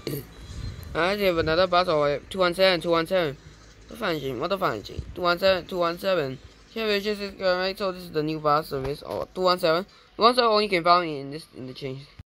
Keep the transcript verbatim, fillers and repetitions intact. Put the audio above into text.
I have another battle. two one seven, two one seven. The Fanching, what the Fanching? two one seven, two one seven. Here is just right, so this is the new boss service. Or two one seven. two one seven only can find me in this in the change.